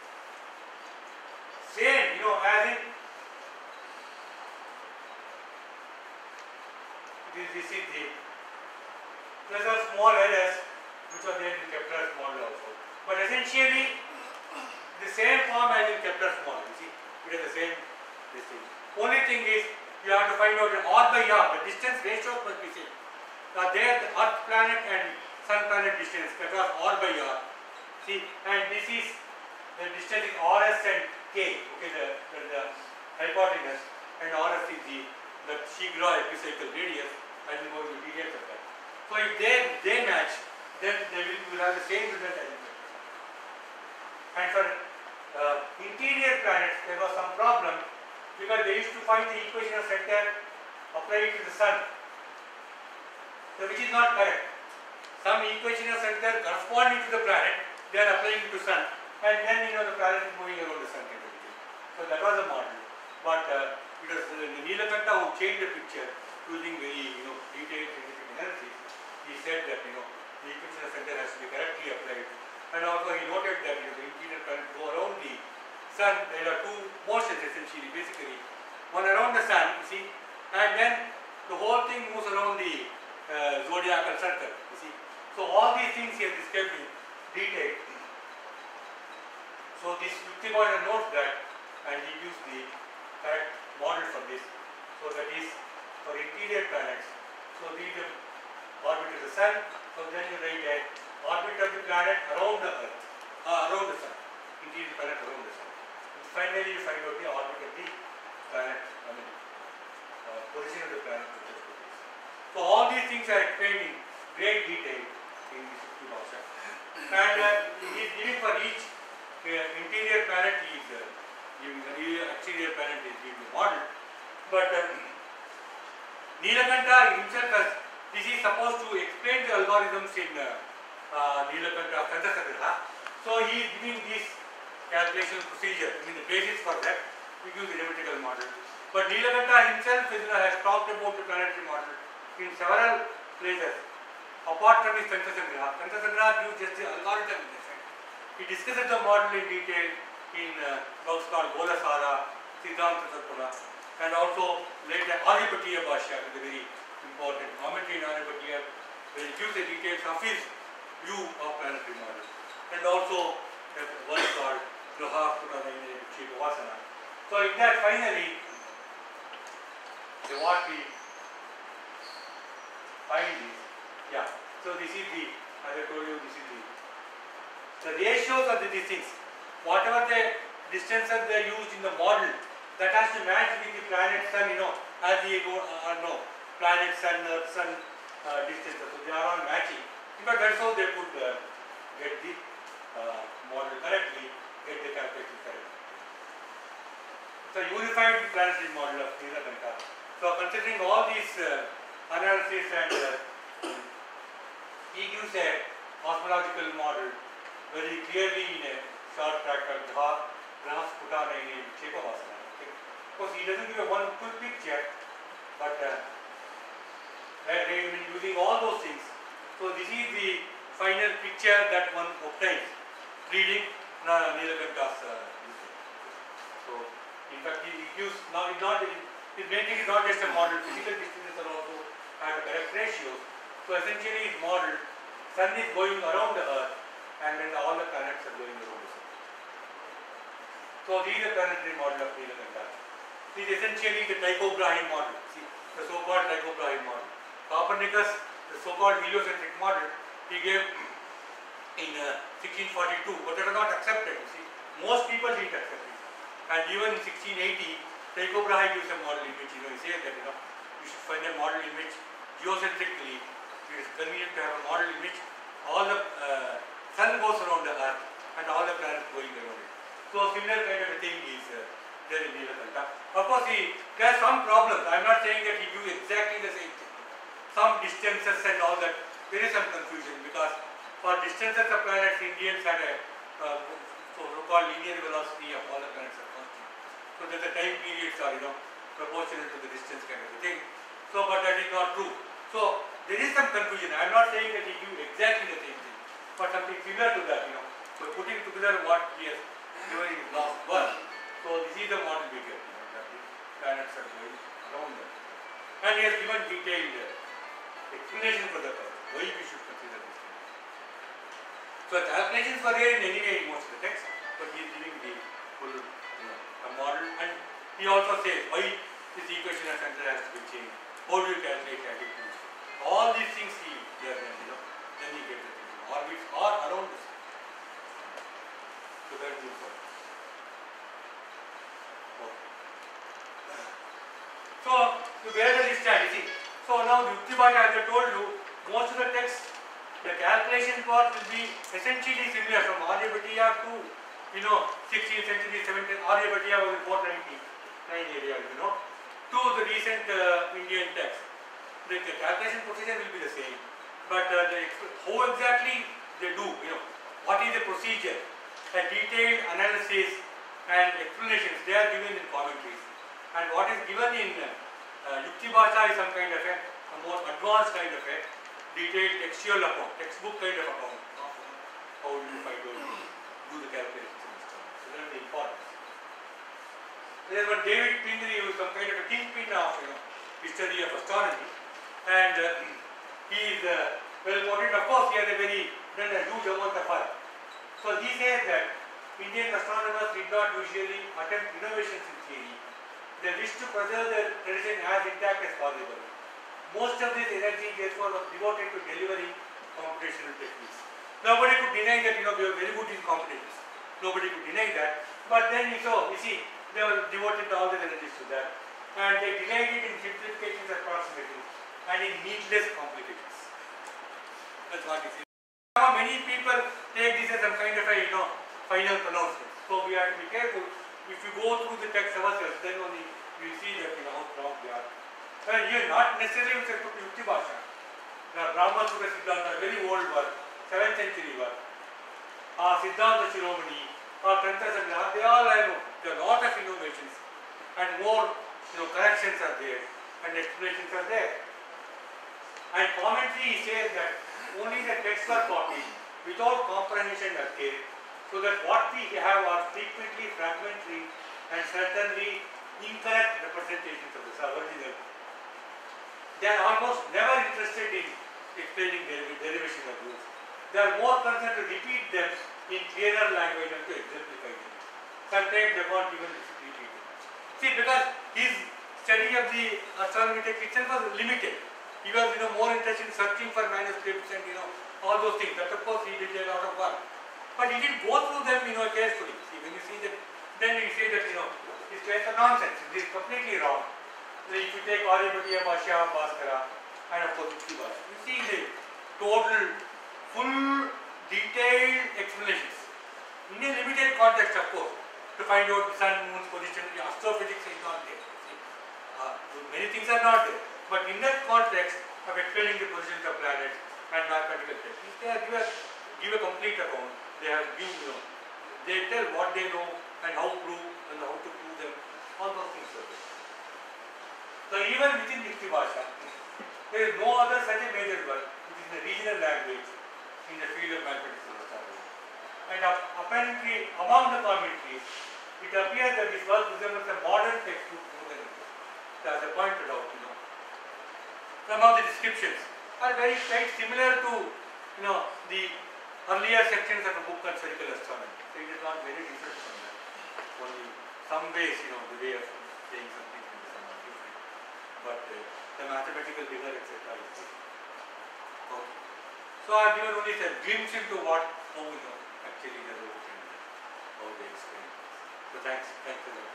same, as in this is the there are small errors which are there in Kepler's model also. But essentially the same form as in Kepler's model. You see, it is the same this thing. Only thing is you have to find out the R by R, the distance ratios must be same. Now there the Earth planet and Sun planet distance across R by R. See, and this is the distance is Rs and K. Okay, the hypotenuse, and Rs is the Shigra epicycle radius. I will go into details of that. So if they match, then they will have the same result as in Kepler. And for interior planets, there was some problem because they used to find the equation of center, apply it to the Sun. So which is not correct. Some equation of center corresponding to the planet, they are applying it to Sun, and then the planet is moving around the Sun. So that was a model. But it was Nilakanta who changed the picture using very detailed scientific analysis. He said that the equation of center has to be correctly applied, and also he noted that the interior planet go around the sun, there are two motions essentially, basically. One around the sun, you see, and then the whole thing moves around the zodiacal circle, you see. So all these things he has described in detail. So this Yuktibaja notes that and he gives the correct model for this. So that is for interior planets. So these are orbit of the sun. So then you write a orbit of the planet around the Earth, around the sun, interior planet around the sun. And finally you find out the orbit of the planet, position of the planet. So all these things are explained in great detail in this Yuktibaja. And he is giving for each interior planet he is giving, exterior planet is giving the model. But Nilakanta himself has, this is supposed to explain the algorithms in Nilakanta Kantasagraha. So he is giving this calculation procedure, I mean the basis for that, we use the theoretical model. But Nilakanta himself has talked about the planetary model in several places. Apart from his Kantasagraha, Kantasagraha gives just the algorithm. He discusses the model in detail in books called Golasara, Siddhanta Sattva, and also later Aryabhatiya Bhashya, is a very important commentary in Aryabhatiya, where he gives the details of his view of planetary model. And also a work called Graha Purana Chikavasana. So in that finally, what we find is, yeah, so this is the, as I told you, this is the ratios of these things. Whatever the distances they are used in the model, that has to match with the planet sun, as we know, planet sun, earth sun distances. So they are all matching. But that's how they could get the model correctly, get the calculation correctly. So unified planetary model of Nilakanta. So considering all these analysis and he gives a cosmological model very clearly in a short tract of Grahas Putana in Chekavasana. Of course, he doesn't give a one quick picture, but using all those things. So this is the final picture that one obtains reading Nilakanta's. So in fact, he gives now his main thing is not just a model. Physical distances are also have correct ratios. So essentially, his model, sun is going around the Earth, and then all the planets are going around the sun. So these are the planetary model of Nilakanta. This is essentially the Tycho Brahe model. See, the so-called Tycho Brahe model. Copernicus, the so-called heliocentric model, he gave in 1642, but that was not accepted. You see, most people didn't accept it. And even in 1680, Tycho Brahe gives a model in which he says that you should find a model in which geocentrically it is convenient to have a model in which all the sun goes around the Earth and all the planets going around it. So similar kind of a thing is there in Nilakanta. Of course, there are some problems. I am not saying that he gives exactly the same thing. Some distances and all that, there is some confusion because for distances of planets, Indians had a so-called linear velocity of all the planets are constant. So that the time periods are proportional to the distance kind of a thing. So, but that is not true. So there is some confusion. I am not saying that he gives exactly the same thing, but something similar to that. So putting together what he has given in his last work. So this is the model we get. That the planets are going around them, and he has given detailed explanation for the why we should consider this thing. So calculations were there in anyway in most of the text, but he is giving the full a model, and he also says why this equation of center has to be changed. How do you calculate attitudes? All these things he does, and then he gets the thing. Orbits or around the sun. So that is important. Okay. So to where does it stand? You see. So now Yuktibaja, as I told you, most of the text, the calculation part will be essentially similar from Aryabhatiya to 16th century, 17th. Aryabhatiya was in 499 area, to the recent Indian text. The calculation procedure will be the same, but how exactly they do, what is the procedure, a detailed analysis and explanations, they are given in commentaries. And what is given in Yuktibaja is some kind of a more advanced kind of a detailed textual account, textbook kind of account of how you find out, do the calculations and stuff. So that is the importance. There is one David Pingree who is some kind of a kingpin of history of astronomy, and he is well quoted. Of course, he has done a huge amount of work. So he says that Indian astronomers did not usually attempt innovations in theory. They wished to preserve their tradition as intact as possible. Most of this energy, therefore, was devoted to delivering computational techniques. Nobody could deny that we were very good in computations. Nobody could deny that. But then you see, they were devoted all their energies to that, and they denied it in simplifications, approximations, and in needless complications. That's what you see. Now many people take this as some kind of a final pronouncement. So we have to be careful. If you go through the text ourselves, then only you see that how strong they are. And here not necessarily with respect to Yukti Bhasha. The Brahma Sutta Siddhanta, very old work, 7th century work. Siddhanta Shiromani, Tantra Samhita, they all have there are a lot of innovations, and more corrections are there, and explanations are there. And commentary says that only the texts are copied without comprehension or care, so that what we have are frequently fragmentary and certainly incorrect representations of the original. They are almost never interested in explaining derivation of rules. They are more concerned to repeat them in clearer language and to exemplify them. Sometimes they want even repeat it. See, because his study of the astronomy text itself was limited. He was more interested in searching for manuscripts and all those things. That of course he did a lot of work. But he didn't go through them carefully. See, when you see that, then you say that his claims are nonsense. This is completely wrong. If you take Aryabhatiya, Bhashya, Bhaskara, and of course Yukti Bhasha, you see the total, full, detailed explanations. In a limited context, of course, to find out the sun, moon's position, the astrophysics is not there. Many things are not there. But in that context of explaining the positions of planets and mathematical techniques, they give a complete account. They have they tell what they know and how to prove them. All those things are there. So even within Yukti Bhasha, there is no other such a major work which is in a regional language in the field of mathematics and astronomy. And apparently among the commentaries, it appears that this work resembles a modern textbook more than anything. As I pointed out, some of the descriptions are quite similar to the earlier sections of the book on spherical astronomy. So it is not very different from that. Only some ways, the way of saying something can be somewhat different. But the mathematical figure, etc. is different. Okay. So I have given only a glimpse into how actually they wrote and how they explain. So thanks a lot.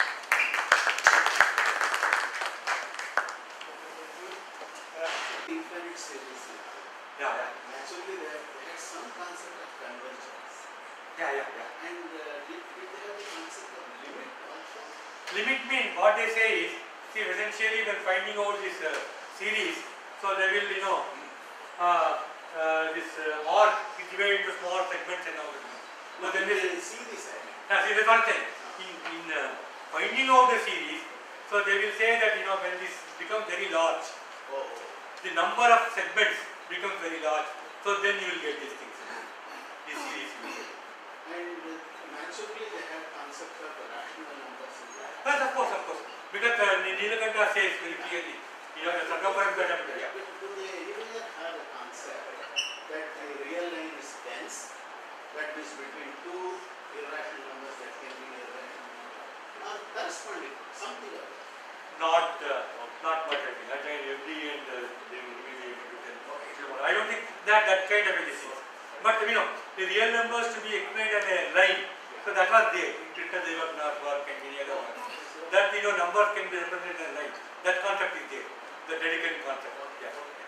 Infinite series. Yeah. Naturally, they had some concept of convergence. Yeah. And did they have the concept of limit also? Limit means what they say is, see, essentially when finding out this series, so they will, this arc is divided into small segments and all that. So then they see this. see, that's one thing. In finding out the series, so they will say that when this becomes very large, the number of segments becomes very large. So then you will get these things. This series you will get. And naturally, they have concept of rational numbers. Yes, of course. Because Nilakanta says very clearly, the circumference diameter. Yeah. But do they even have a concept that the real line is dense, that is between two irrational numbers that can be irrational, or corresponding, something like that? Not much, I think. I think FD and they will be able to tell. I don't think that kind of a disease. But the real numbers to be explained on a line. So that was there in Krishna-Devaknath work and many other works. That numbers can be represented as line. That concept is there. The dedicated concept. Yeah.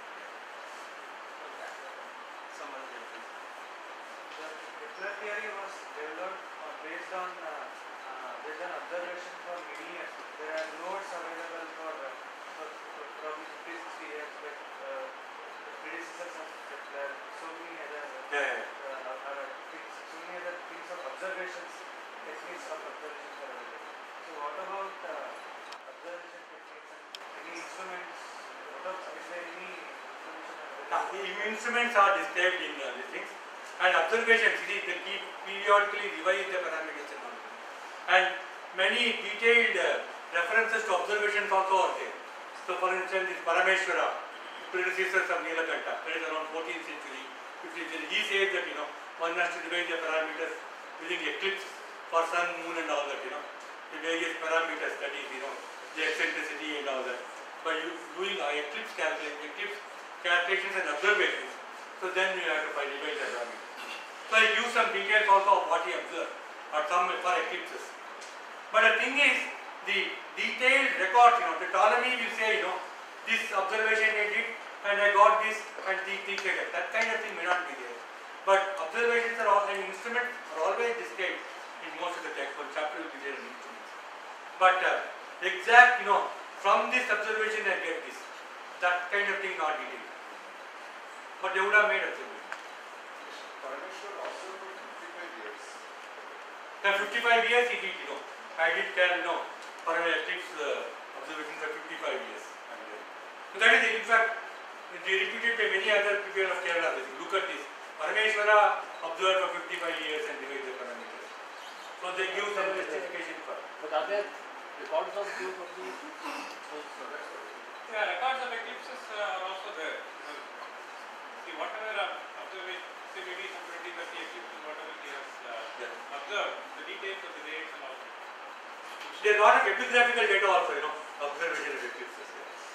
Some other things. The Kepler theory was developed based on observation for many years. There are nodes available for probably 50, 60 years, but predecessors of Kepler, so many other things of observations, techniques of observation are available. So what about observation techniques and any instruments? Is there any information available? The instruments are described in these things, and observations, they keep periodically revise the parameters and all. And many detailed references to observations also are there. So for instance, this Parameshwara, predecessors of Nilakanta, that is around 14th century, 15th century, he says that one has to divide the parameters using eclipse for sun, moon and all that, the various parameters, that is, the eccentricity and all that. By doing eclipse calculations and observations, so then you have to divide the parameters. So I give some details also of what he observed, or some for eclipses. But the thing is, the detailed records, the Ptolemy will say, this observation I did, and I got this, and these things like that. That kind of thing may not be there. But observations are all, and instruments are always described in most of the text. One chapter will be there in instruments. But exact, from this observation I get this. That kind of thing not detailed. But they would have made observations. Parameshwar observed for 55 years. 55 years he did, I did tell, for an eclipse observations for 55 years. So that is, in fact, they repeated by many other people of Kerala. Look at this. Parameshwara observed for 55 years and divided the parameters. So they give some justification for it. But are there records of views of the Yeah, records of eclipses are also there. See, whatever observation, say maybe some 20, 30 eclipses, whatever he has observed, the details of the dates and all. There is a lot of epigraphical data also, observation of eclipses.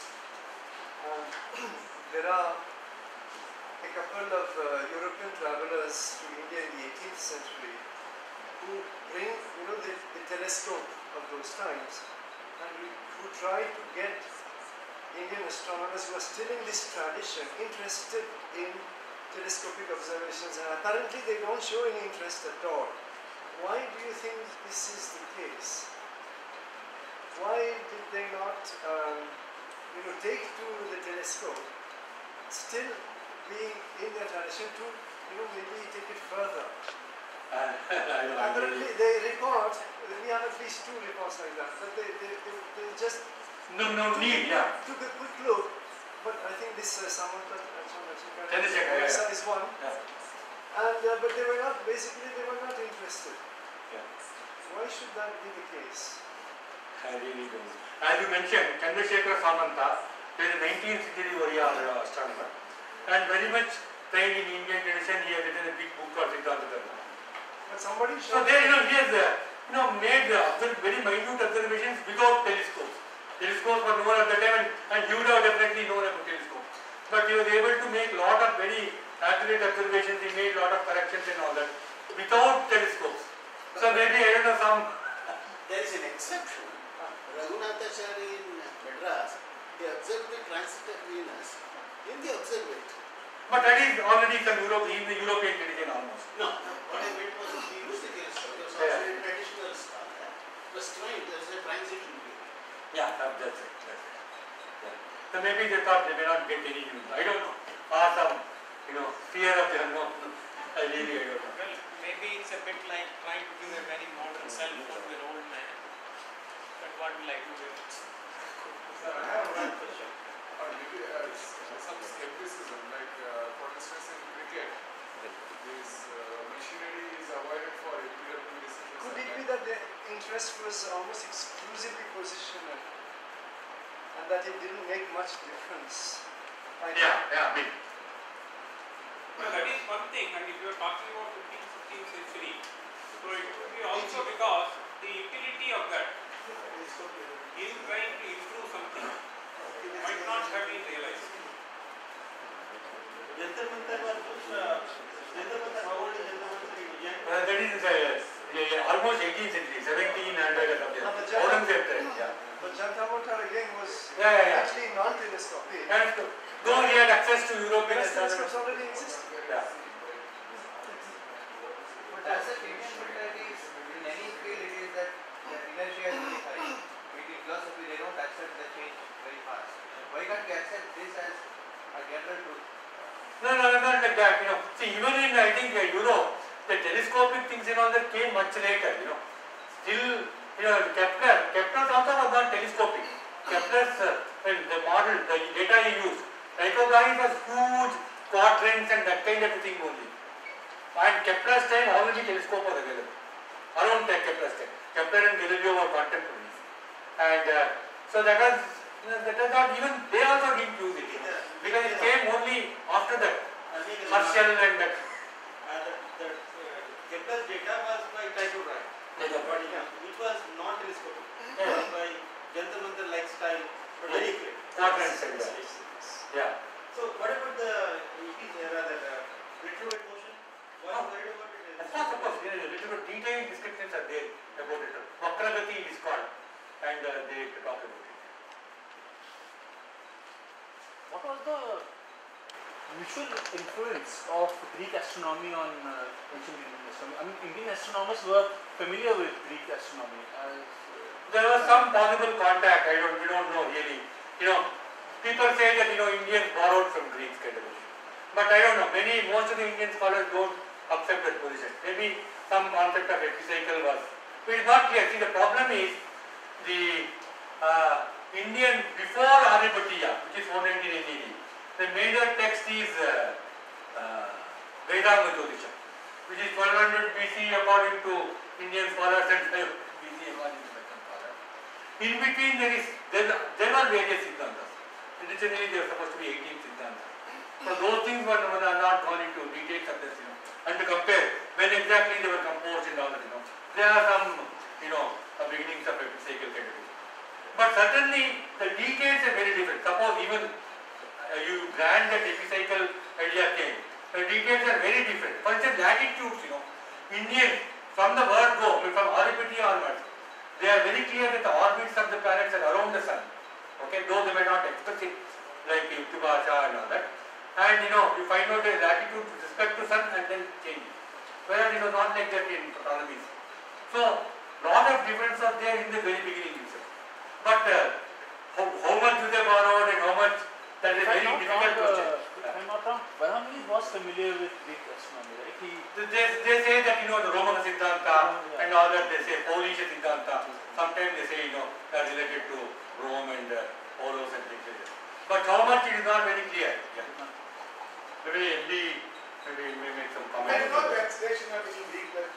There are a couple of European travelers to India in the 18th century who bring, the telescope of those times, and who try to get Indian astronomers who are still in this tradition interested in telescopic observations, and apparently they don't show any interest at all. Why do you think this is the case? Why did they not, take to the telescope, still being in their tradition to, maybe take it further? Apparently they record, we have at least 2 reports like that, but they just took a quick look, but I think this Samantha is one. Yeah. And but they were not interested. Yeah. Why should that be the case? I really don't. As you mentioned, Chandrasekhara Samanta is a 19th century Oriya astronomer, and very much trained in Indian tradition. He has written a big book called Siddhanta Dharma. But somebody So should. there, he has made very minute observations without telescopes. Telescopes were known at the time, and he would have definitely known about telescopes. But he was able to make a lot of very accurate observations. He made a lot of corrections and all that without telescopes. So maybe I don't know some. There is an exception. Raghunatacharya in Madras, he observed the transit of Venus in the observatory. But that is already some in the European tradition almost. No, what I meant was he used the telescope. There was also a traditional star. It was trying, there was a transition period. Yeah, that's it. Yeah. So maybe they thought they may not get any news. I don't know. Or some, fear of the unknown. I don't know. Well, maybe it's a bit like trying to give a very modern cell phone to an old man. But what will I do with it? Sir, I have one question. Maybe some skepticism, like for instance in cricket, this machinery is avoided for empirical decisions. Could it be that the interest was almost exclusively positional, and that it didn't make much difference? Yeah, big. Well, that is one thing, and if you are talking about 15th, 16th century, so it could be also because the utility of that in trying to improve something might not have been realized. Jantar Mantar was Jantar Mantar, how old is Jantar Mantar in India? That is almost 18th century, 1700 Aurangzeb time. Yeah. But Jantar Mantar again was Yeah. actually non-telescopic. And though he had access to European Telescopes already existed. Yeah. But as a Indian mentality, in any field it is that the inertia is very high. In philosophy they don't accept the change very fast. Why can't we accept this as a general truth? No, not like that. See, even in Europe, the telescopic things and all that came much later. Still, Kepler's also was not telescopic. Kepler's the model, the data he used, Tycho Brahe was huge quadrants and that kind of thing only. And Kepler's time already telescope was available around Kepler's time. Kepler and Galileo were contemporaries, and so that was not even they also didn't use it, because it came only after that. Herschel and that. Kepler's data was by Tycho Brahe, which was not telescopic. It was by Jantar Mantar like style, but very accurate. Yeah. So what about the retrograde motion? What are you worried about it? Of course, a little bit detailed descriptions are there about it. Vakragati it is called, and they talk about it. What was the mutual influence of Greek astronomy on ancient Indian astronomy? I mean, Indian astronomers were familiar with Greek astronomy. There was some possible contact. We don't know really. People say that Indians borrowed from Greeks kind of thing. But I don't know. Most of the Indian scholars don't accept that position. Maybe some concept of epicycle was. But it's not clear. See, the problem is the Indian before Aryabhatiya, which is 419 AD. The major text is Vedanga Jyotisha, which is 1200 BC according to Indian scholars and 5 BC according to Western scholars. In between there are various Siddhantas. Originally they were supposed to be 18 Siddhantas. So those things were not gone into details of this, and to compare when exactly they were composed and all that, there are some, beginnings of epicycle kind of thing. But certainly the details are very different. Suppose even you grant that epicycle idea came, the details are very different. For instance, latitudes, Indian, from the word go, from Aryabhatiya onwards, they are very clear that the orbits of the planets are around the sun. Okay, though they may not express it like Yuktubasha and all that. And you find out the latitude with respect to sun and then change it. Whereas it was not like that in Ptolemy's. So, lot of difference are there in the very beginning itself. But how much do they borrow and how much, that is a very difficult question. If I'm not wrong, Brahmanis was familiar with Greek astronomy, right? They say that the Roman Siddhanta and all that, they say Polish Siddhanta. Sometimes they say they are related to Rome and Polos and things like that. But how much it is not very clear. Yeah. Maybe may make some comments. I know the explanation of any Greek word.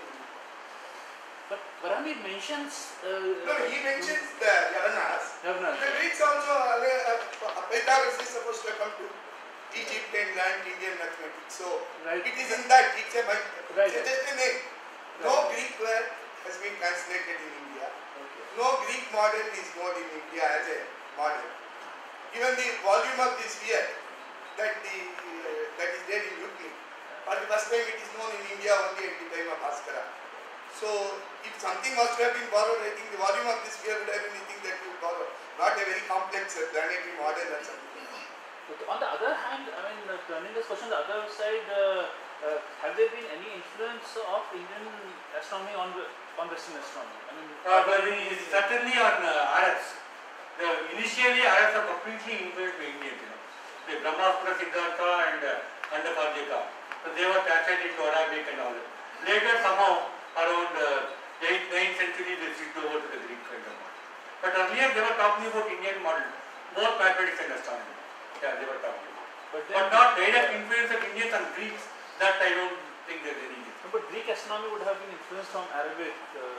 But Brahmi mentions. No, he mentions the Yavanas. Yavanas. The Greeks also, Pythagoras is supposed to come to Egypt and learn Indian mathematics. So right. it is in that, it's a right. just a name. No Greek word has been translated in India. Okay. No Greek model is known in India as a model. Even the volume of the sphere that is there in Euclid, for the first time it is known in India only at the time of Bhaskara. So if something was to have been borrowed, I think the volume of this sphere would have been anything that you borrow, not a very complex planetary model or something. Okay. On the other hand, I mean, turning this question to the other side, have there been any influence of Indian astronomy on Western astronomy? I mean, certainly on Arabs. Initially, Arabs are completely influenced by Indians. The Brahmastra Siddhartha and Andapadhyaka. So they were translated into Arabic and all that. Later, somehow, around 8th, 9th century, they switched over to the Greek kind of model. But earlier, they were talking about Indian model, both mathematics and astronomy. Yeah, they were talking about. But not direct influence of Indians on Greeks. That I don't think there is any. But Greek astronomy would have been influenced from Arabic.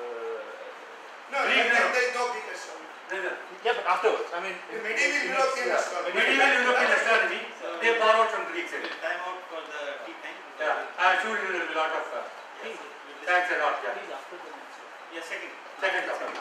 No, there is no Greek astronomy. Yeah, but afterwards, I mean, in medieval European astronomy. Medieval European astronomy, they borrowed from Greeks. Time out for the tea time. Yeah, I'm sure there will be a lot of. Thanks a lot. Yeah. Please after the next one. Yeah, second. Second topic.